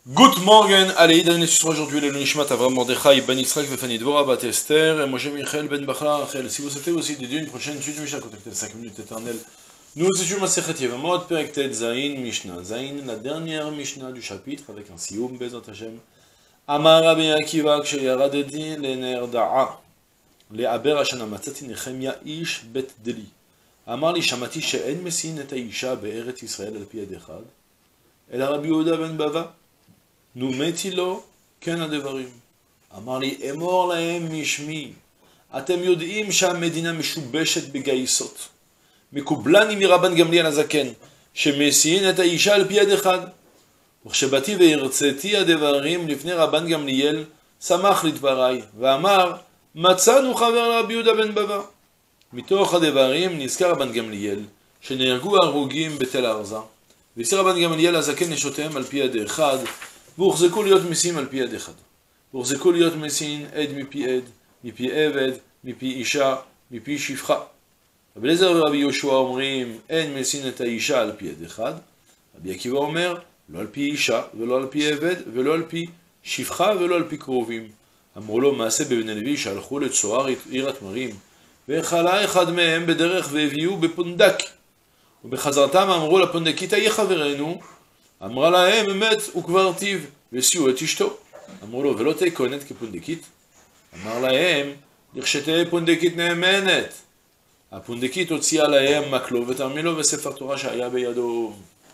Good morning, allez, donne les aujourd'hui le Nishmat Avram Mordechai Ben Yitzhak Vefani Dvora Bat Esther et Moshe Michael Ben Bachar Rachel. Si vous souhaitez aussi dédier une prochaine étude de Mishnah, contactez 5 minutes éternelles. Nous étudions Masechet Yevamot, Perek Tet Zayin Mishnah. Zayin, la dernière Mishnah du chapitre avec un Siyum Bezat Hashem. Amar Rabbi Akiva Ksheyaradeti Lener Da'a Le'aber Hashana Matzati Nechemia Ish Bet Deli. Amar li Shamati She'en Mesin et Aisha Be'eret Yisrael al Pi Yed Echad El Rabbi Yehuda Ben Bava nous metilo ken advarim. Amar li emor lahem mishmi. Atem yodim שהמדינה משובשת בגייסות. מקובלני מרבן גמליאל הזקן, שמסיעין את האישה על פי יד אחד. וכשבאתי והרציתי הדברים לפני רבן גמליאל, שמח לדבריי, ואמר, מצאנו חבר רבי יהודה בן בבא. מתוך הדברים נזכר רבן גמליאל, שנהרגו ההרוגים בתל ארזה. והזכיר רבן גמליאל הזקן נשותיהם על פי יד אחד, והוחזקו להיות מסים על פי יד אחד. והוחזקו להיות מסים עד מפי עד, מפי עבד, מפי אישה, מפי שפחה. רבי אליעזר ורבי יהושע אומרים, אין מסין את האישה על פי יד אחד. רבי עקיבא אומר, לא על פי אישה, ולא על פי עבד, ולא על פי שפחה, ולא על פי קרובים. אמרו לו, מעשה בבני לוי שהלכו לצוהר עיר התמרים, והחלה אחד מהם בדרך והביאו בפונדק. ובחזרתם אמרו לפונדקית, איה חברנו, אמרה להם, אמת וכבר טיב, וסיעו את אשתו. אמרו לו, ולא תהי כהנת כפונדקית? אמר להם, לכשתהי פונדקית נאמנת. הפונדקית הוציאה להם מקלו ותרמילו וספר תורה שהיה בידו.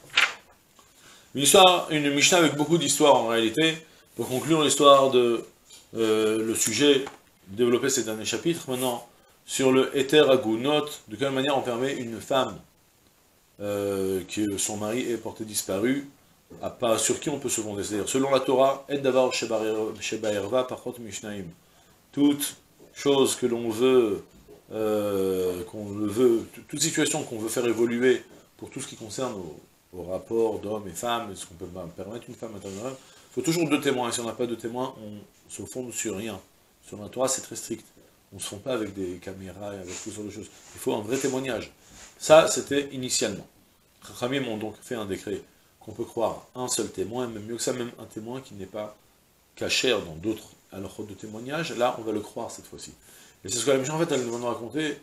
Une Mishnah avec beaucoup d'histoires en réalité, pour conclure l'histoire de le sujet développé ces derniers chapitres. Maintenant, sur le Heter Agunot, de quelle manière on permet une femme que son mari est porté disparu, sur qui on peut se fonder. C'est-à-dire, selon la Torah, Et Davar Sheba Erva Pachot Mishnaim. Toute chose que l'on veut, toute situation qu'on veut faire évoluer pour tout ce qui concerne au rapport d'hommes et femmes, est-ce qu'on peut permettre une femme à il faut toujours deux témoins, et si on n'a pas de témoins, on se fonde sur rien. Sur la Torah, c'est très strict. On ne se fonde pas avec des caméras et avec toutes sortes de choses. Il faut un vrai témoignage. Ça, c'était initialement. Chachamim ont donc fait un décret qu'on peut croire un seul témoin, même mieux que ça, même un témoin qui n'est pas cachère dans d'autres halachot de témoignage. Là, on va le croire cette fois-ci. Et c'est ce que la Mishnah, en fait, elle va nous raconter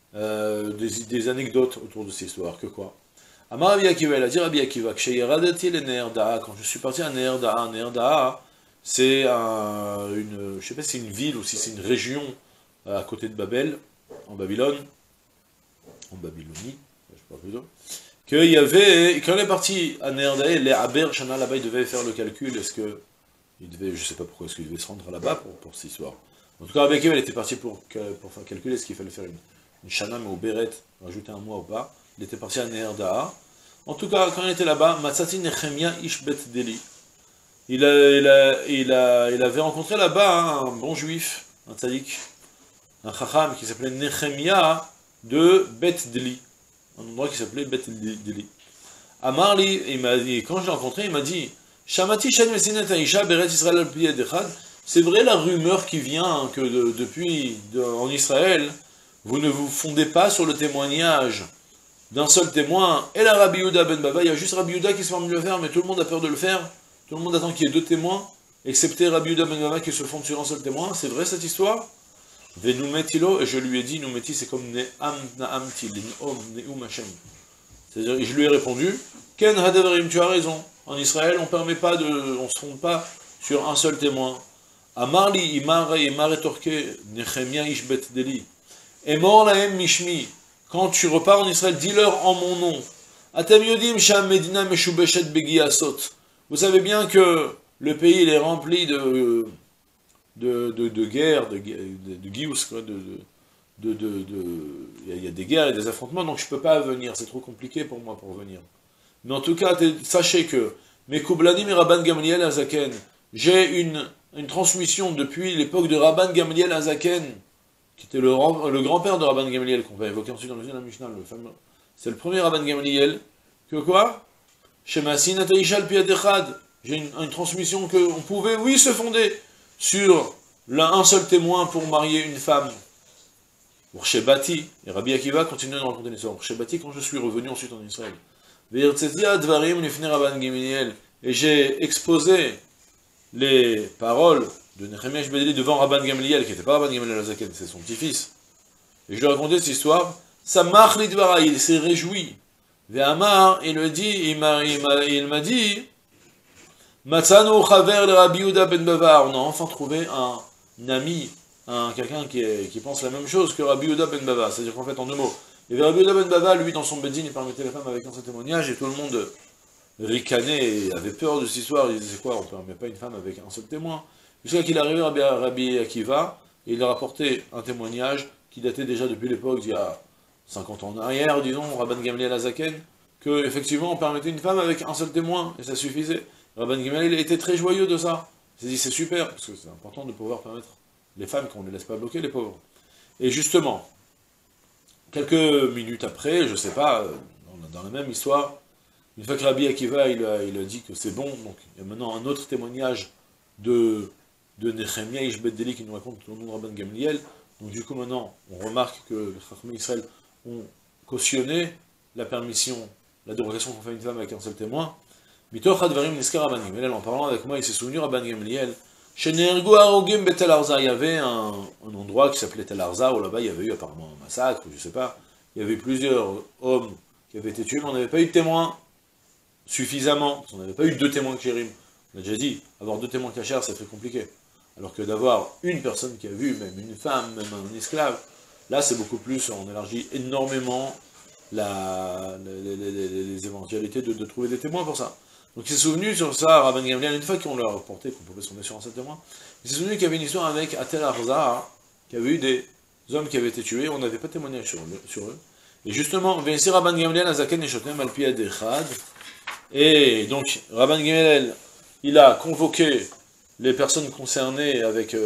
des anecdotes autour de cette histoire. Que quoi? Amar Rabbi Akiva, elle a dit Rabbi Akiva, quand je suis parti à Ner Da'a, c'est je sais pas si c'est une ville ou si c'est une région à côté de Babel, en Babylone, en Babylonie, je sais pas plutôt, qu'il y avait, quand on est parti à Ner Da'a, les Aber Shana là-bas, il devait faire le calcul, est-ce que, il devait, je sais pas pourquoi, est-ce qu'il devait se rendre là-bas pour cette histoire. En tout cas, Rabbi Akiva, elle était parti pour faire calculer, est-ce qu'il fallait faire une Shana, mais au Beret, rajouter un mois ou pas. Il était parti à Ner Da'a. En tout cas, quand il était là-bas, Matzati Nechemia Ish Bet Deli. Il avait rencontré là-bas un bon juif, un tzaddik, un chacham qui s'appelait Nechemia de Bet Deli. Un endroit qui s'appelait Bet Deli. Amarli, quand je l'ai rencontré, il m'a dit Shamati Shen Mesinet Aisha Beret Israël al Pi Yed Echad. C'est vrai la rumeur qui vient que depuis en Israël, vous ne vous fondez pas sur le témoignage d'un seul témoin, et la Rabbi Yehuda ben Bava, il y a juste Rabbi Yehuda qui se forme de le faire, mais tout le monde a peur de le faire, tout le monde attend qu'il y ait deux témoins, excepté Rabbi Yehuda ben Bava qui se fonde sur un seul témoin. C'est vrai cette histoire? Venumetilo, et je lui ai dit, Numeti c'est comme Ne'am Na'amti, Ne'om Ne'um Hashem. C'est-à-dire, je lui ai répondu, Ken Hadavarim, tu as raison, en Israël on se fonde pas sur un seul témoin. Amarli Imar etorke Nechemia Ish Bet Deli, Emor lahem Mishmi. Quand tu repars en Israël, dis-leur en mon nom. Atem yodim sham medina meshubeshet begiyasot. Vous savez bien que le pays il est rempli de guerres, de gius, quoi, il y a des guerres et des affrontements, donc je peux pas venir, c'est trop compliqué pour moi pour venir. Mais en tout cas, sachez que Mekoublani mi Rabban Gamliel Azaken, j'ai une transmission depuis l'époque de Rabban Gamliel Azaken, qui était le grand-père de Rabban Gamliel, qu'on va évoquer ensuite dans le Mishnah, le fameux. C'est le premier Rabban Gamliel, que quoi? Shemasin Ataisha al Pi Yed Echad. J'ai une transmission qu'on pouvait, oui, se fonder sur un seul témoin pour marier une femme. Urshebati, et Rabbi Akiva continue de raconter l'histoire. Urshebati, quand je suis revenu ensuite en Israël. Ve'irtzeti advarim lifnei Rabban Gamliel. et j'ai exposé les paroles de Nechemia Ish Bedeli devant Rabban Gamliel, qui n'était pas Rabban Gamliel Azaken, c'est son petit-fils. Et je lui ai raconté cette histoire. Samach lidvara, il s'est réjoui. Ve'amar, il me dit, il m'a dit, Matzano chaver le Rabbi Yehuda ben Bava. On a enfin trouvé un ami, quelqu'un qui pense la même chose que Rabbi Yehuda ben Bava. C'est-à-dire qu'en fait, en 2 mots, il y avait Rabbi Yehuda ben Bava, lui, dans son beddin, il permettait les femmes avec un seul témoignage, et tout le monde ricanait et avait peur de cette histoire. Il disait, c'est quoi, on ne permet pas une femme avec un seul témoin. Jusqu'à qu'il est arrivé à Rabbi Akiva, et il a rapporté un témoignage qui datait déjà depuis l'époque, d'il y a 50 ans en arrière, disons, Rabban Gamliel Azaken, que effectivement on permettait une femme avec un seul témoin, et ça suffisait. Rabban Gamliel était très joyeux de ça. Il s'est dit, c'est super, parce que c'est important de pouvoir permettre les femmes qu'on ne les laisse pas bloquer, les pauvres. Et justement, quelques minutes après, je sais pas, dans la même histoire, une fois que Rabbi Akiva il a dit que c'est bon, donc il y a maintenant un autre témoignage de Nechemia Ish Bedeli qui nous raconte le nom de Rabban Gamliel. Donc du coup maintenant, on remarque que les Chachamim Israël ont cautionné la permission, la dérogation qu'on fait à une femme avec un seul témoin. Mitoch Hadvarim Niskar Rabban Gamliel, en parlant avec moi, il s'est souvenu Rabban Gamliel. Chez Nergu Arogim Betel Arza, il y avait un endroit qui s'appelait Tel Arza, où là-bas il y avait eu apparemment un massacre, je sais pas. Il y avait plusieurs hommes qui avaient été tués, mais on n'avait pas eu de témoins suffisamment, parce qu'on n'avait pas eu 2 témoins Kérim. On a déjà dit, avoir 2 témoins cachers, c'est très compliqué. Alors que d'avoir une personne qui a vu, même une femme, même un esclave, là c'est beaucoup plus, on élargit énormément les éventualités de trouver des témoins pour ça. Donc il s'est souvenu sur ça, Rabban Gamliel, une fois qu'on lui a reporté qu'on pouvait se fonder sur un seul témoin, il s'est souvenu qu'il y avait une histoire avec Atel Arza, qui avait eu des hommes qui avaient été tués, on n'avait pas témoigné sur eux. Et justement, Vensi Rabban Gamliel Azaken et Shotem Alpiad Echad, et donc Rabban Gamliel, il a convoqué les personnes concernées avec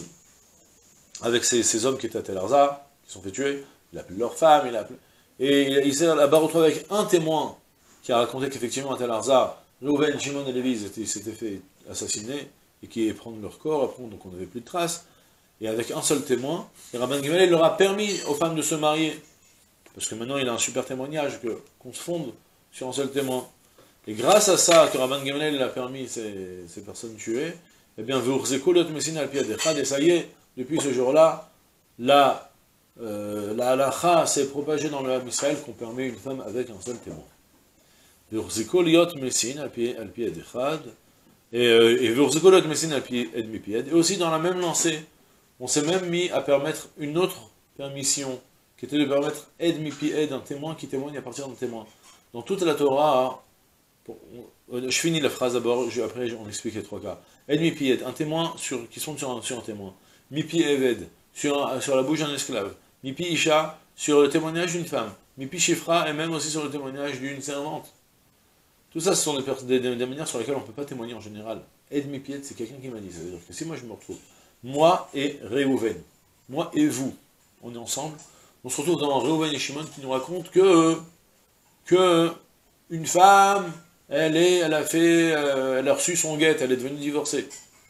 ces hommes qui étaient à Tel Arza, qui sont fait tuer, il a appelé leurs femmes, et il s'est là-bas retrouvé avec un témoin qui a raconté qu'effectivement à Tel Arza, Reuven, Shimon et Lévi s'étaient fait assassiner, et qui prendre leur corps, après, donc on n'avait plus de traces, et avec un seul témoin, et Rabban Gamliel leur a permis aux femmes de se marier, parce que maintenant il a un super témoignage, qu'on se fonde sur un seul témoin. Et grâce à ça, que Rabban Gamliel a permis ces personnes tuées, eh bien, et ça y est, depuis ce jour-là, la halakha s'est propagée dans le Ham Israël qu'on permet une femme avec un seul témoin. Et aussi dans la même lancée, on s'est même mis à permettre une autre permission, qui était de permettre un témoin qui témoigne à partir d'un témoin. Dans toute la Torah, je finis la phrase d'abord, après on explique les 3 cas. Ed mipi ed, un témoin qui sont sur un témoin. Mipi eved, sur la bouche d'un esclave. Mipi isha, sur le témoignage d'une femme. Mipi shifra, et même aussi sur le témoignage d'une servante. Tout ça, ce sont des manières sur lesquelles on ne peut pas témoigner en général. Ed mipi ed, c'est quelqu'un qui m'a dit. Ça veut dire que si moi je me retrouve, moi et Réhouven, moi et vous, on est ensemble, on se retrouve dans Réhouven et Shimon qui nous racontent que une femme, elle a reçu son guet, elle est devenue divorcée.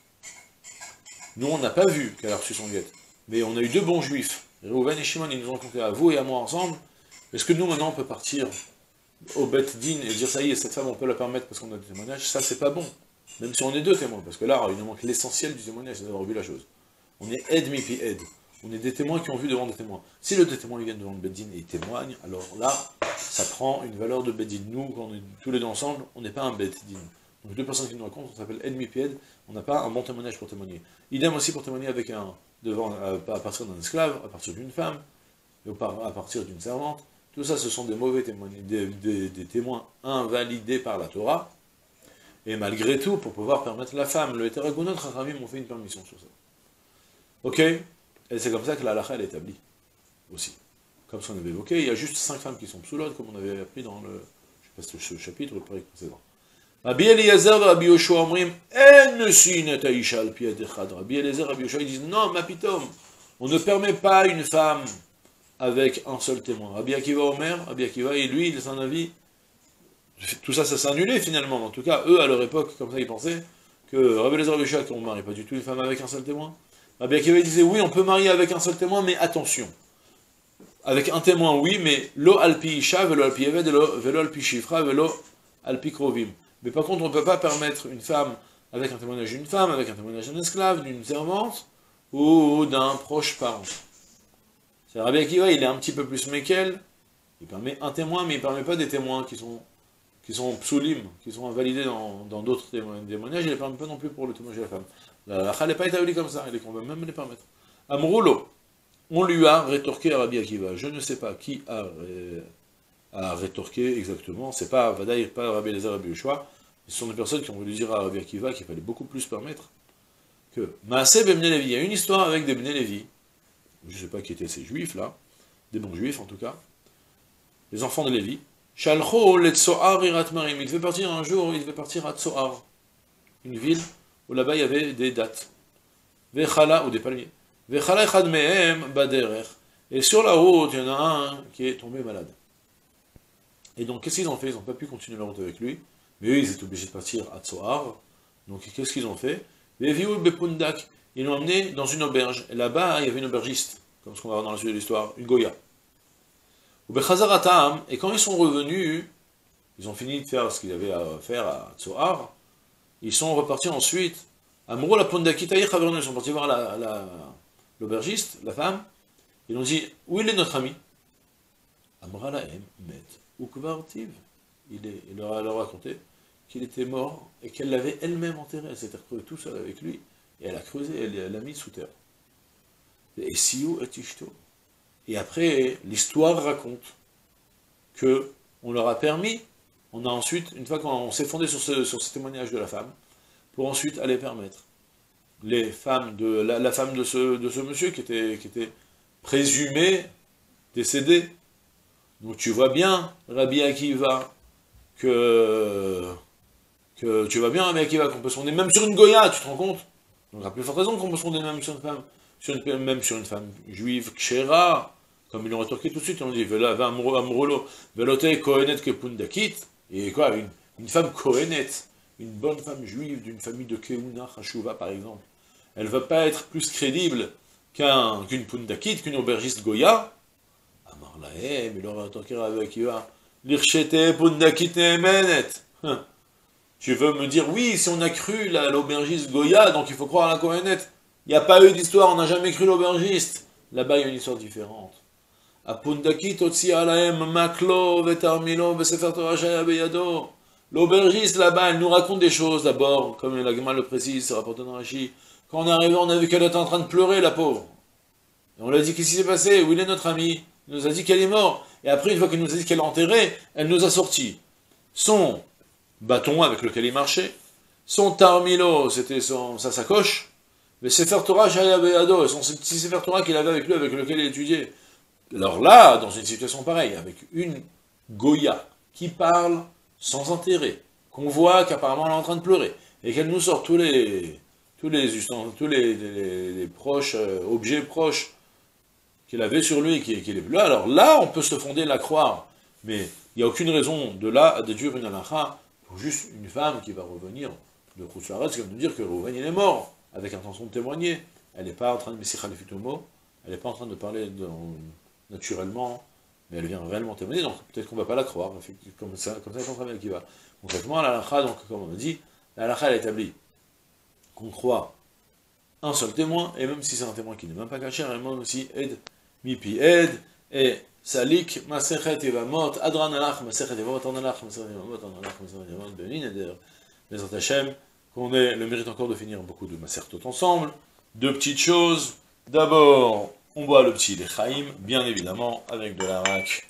Nous, on n'a pas vu qu'elle a reçu son guet. Mais on a eu 2 bons juifs. Réhouven et Shimon, ils nous ont raconté à vous et à moi ensemble. Est-ce que nous, maintenant, on peut partir au Bet Din et dire, ça y est, cette femme, on peut la permettre parce qu'on a des témoignages? Ça, c'est pas bon. Même si on est 2 témoins. Parce que là, il nous manque l'essentiel du témoignage, c'est d'avoir vu la chose. On est Ed Mipi Ed. On est des témoins qui ont vu devant des témoins. Si les 2 témoins ils viennent devant le Bet Din et ils témoignent, alors là, ça prend une valeur de Bet Din. Nous, quand on est tous les 2 ensemble, on n'est pas un Bet Din. Donc 2 personnes qui nous racontent, on s'appelle Ed Mipi Ed, on n'a pas un bon témoignage pour témoigner. Idem aussi pour témoigner avec à partir d'un esclave, à partir d'une femme, à partir d'une servante. Tout ça, ce sont des mauvais témoins, des témoins invalidés par la Torah. Et malgré tout, pour pouvoir permettre la femme, le hétéragonot, Chachamim ont fait une permission sur ça. Ok? Et c'est comme ça que la halakha est établie, aussi. Comme ce qu'on avait évoqué, il y a juste 5 femmes qui sont psoulotes, comme on avait appris dans le, je sais pas si ce chapitre ou le période précédent. Rabbi Eliezer et Rabbi Yoshua omrim, en sinet haisha al pi ed echad. Rabbi Eliezer et Rabbi Yoshua, ils disent, non, ma pitom, on ne permet pas une femme avec un seul témoin. Rabbi Akiva Omer, Rabbi Akiva, et lui, il a son avis, tout ça, ça s'est annulé finalement. En tout cas, eux, à leur époque, comme ça, ils pensaient que Rabbi Eliezer et Rabbi Yoshua, qu'on ne marie pas du tout une femme avec un seul témoin. Rabbi Akiva disait, oui, on peut marier avec un seul témoin, mais attention. Avec un témoin, oui, mais lo alpi isha, velo alpi eved, velo alpi shifra, velo alpi krovim. Mais par contre, on ne peut pas permettre une femme avec un témoignage d'une femme, avec un témoignage d'un esclave, d'une servante, ou d'un proche parent. C'est Rabbi Akiva, il est un petit peu plus méquel, il permet un témoin, mais il ne permet pas des témoins qui sont psoulim, qui sont invalidés dans d'autres témoignages, il ne les permet pas non plus pour le témoignage de la femme. La halakha n'est pas établie comme ça, il est qu'on va même les permettre. Amroulo, on lui a rétorqué à Rabbi Akiva, je ne sais pas qui a rétorqué exactement, c'est pas Vadaïr, pas Rabbi Elazar, Rabbi Yoshua, ce sont des personnes qui ont voulu dire à Rabbi Akiva qu'il fallait beaucoup plus permettre que Maaseh ben Bnei Levi, il y a une histoire avec des Bnei Levi, je ne sais pas qui étaient ces juifs là, des bons juifs en tout cas, les enfants de Lévi, Shalcho le Tsoar Irat Marim, il devait partir un jour, il devait partir à Tsoar, une ville où là-bas il y avait des dattes, Vechala, ou des palmiers, Vechala Echad Mehem Baderer, et sur la route il y en a un qui est tombé malade. Et donc qu'est-ce qu'ils ont fait? Ils n'ont pas pu continuer la route avec lui, mais eux ils étaient obligés de partir à Tsoar, donc qu'est-ce qu'ils ont fait? Veviou Bepundak, ils l'ont emmené dans une auberge, et là-bas il y avait une aubergiste, comme ce qu'on va voir dans la suite de l'histoire, une Goya. Et quand ils sont revenus, ils ont fini de faire ce qu'ils avaient à faire à Tsoar, ils sont repartis ensuite, à Mouro la Pondakitaï Chaverno, ils sont partis voir l'aubergiste, la femme, ils ont dit, où il est notre ami? Amra Lahem Met Ukvartiv. Il leur a raconté qu'il était mort et qu'elle l'avait elle-même enterré, elle s'était retrouvée tout seul avec lui, et elle a creusé, elle l'a mis sous terre. Et Siou et Tishto. Et après, l'histoire raconte que on leur a permis, on a ensuite, une fois qu'on s'est fondé sur ce témoignage de la femme, pour ensuite aller permettre les femmes de la femme de ce monsieur qui était présumé décédé. Donc tu vois bien, Rabbi Akiva, que tu vois bien, Rabbi Akiva, qu'on peut se fonder même sur une Goya, tu te rends compte? Donc à plus forte raison qu'on peut se fonder même sur une femme, même sur une femme juive, Kshera, comme ils l'ont rétorqué tout de suite, on dit, Vela, Amrolo, Velote, Kohenet, Kepundakit, et quoi, une femme Kohenet, une bonne femme juive d'une famille de Keuna, Hashuva par exemple, elle ne va pas être plus crédible qu'une Pundakit, qu'une aubergiste Goya. Amar Lahem, il leur a rétorqué avec Akiva, Lirchete, Pundakit, Nemenet. Tu veux me dire, oui, si on a cru l'aubergiste Goya, donc il faut croire à la Kohenet. Il n'y a pas eu d'histoire, on n'a jamais cru l'aubergiste. Là-bas, il y a une histoire différente. L'aubergiste là-bas, elle nous raconte des choses d'abord, comme la Gemara le précise, c'est rapporté dans Rashi. Quand on est arrivé, on a vu qu'elle était en train de pleurer, la pauvre. Et on lui a dit, qu'est-ce qui s'est passé? Où il est notre ami? Il nous a dit qu'elle est morte. Et après, une fois qu'elle nous a dit qu'elle est enterrée, elle nous a sorti son bâton avec lequel il marchait, son tarmilo, c'était sa sacoche, mais Sefer Torah Shayabeyado, et son petit Sefer Torah qu'il avait avec lui, avec lequel il étudiait. Alors là, dans une situation pareille, avec une Goya qui parle sans intérêt, qu'on voit qu'apparemment elle est en train de pleurer, et qu'elle nous sort tous les proches, objets proches qu'il avait sur lui et qu'il est plus là, alors là, on peut se fonder la croire, mais il n'y a aucune raison de là à déduire une halakha pour juste une femme qui va revenir de Khouslaret, qui va nous dire que Rouven il est mort, avec intention de témoigner. Elle n'est pas en train de Messicha Lefutomo, elle n'est pas en train de parler naturellement, mais elle vient réellement témoigner, donc peut-être qu'on ne va pas la croire, comme ça c'est en train qui va. Concrètement, la halakha, donc comme on a dit, la halakha elle établit qu'on croit un seul témoin, et même si c'est un témoin qui n'est même pas caché, elle demande aussi Ed, Mipi Ed, et Salik, Masechet Evamot, Adran Alach, Masechet Evamot, Analach, Masechet Evamot, Analach, Masechet Evamot, Benin, Eder, Bezrat Hashem, qu'on ait le mérite encore de finir beaucoup de Masertot ensemble. Deux petites choses. D'abord, on boit le petit Lechaim, bien évidemment, avec de l'arak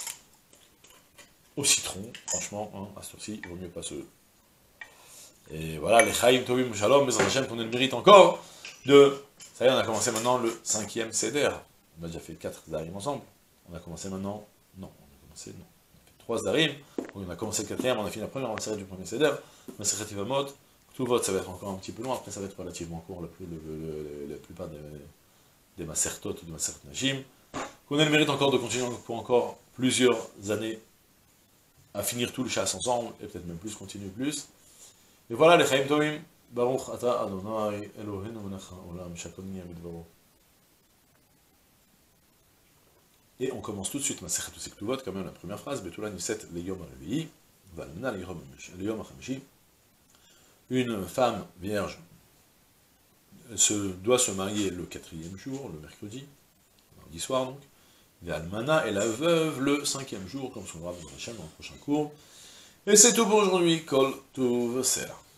au citron, franchement, hein, à ce ci il vaut mieux pas se... Et voilà, Lechaim, Tovim, Shalom, Bezrat Hashem, qu'on ait le mérite encore de... Ça y est, on a commencé maintenant le 5e Seder. On a déjà fait 4 Zarim ensemble. On a commencé maintenant... Non, on a commencé... Non. On a fait 3 Zarim. On a commencé le 4e, on a fini la première, on va s'arrêter du premier Seder. Masechet Evamot. Tout vote, ça va être encore un petit peu long. Après, ça va être relativement court, la plupart des Masertot ou des Maseret Najim. Qu'on ait le mérite encore de continuer pour encore plusieurs années à finir tout le chasse ensemble, et peut-être même plus, continuer plus. Et voilà, les Chaim Tovim. Baruch Ata Adonai Eloheinu Melech Haolam Shakol Niyeh Midbaro. Et on commence tout de suite Masechet Usektuvot, quand même la première phrase, Betula Niset Leyom Revi'i. Une femme vierge doit se marier le 4e jour, le mercredi soir donc, Valmana et la veuve le 5e jour, comme son grave dans le prochain cours. Et c'est tout pour aujourd'hui, Kol Tuv Sera.